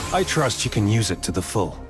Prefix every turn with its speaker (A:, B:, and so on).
A: I trust you can use it to the full.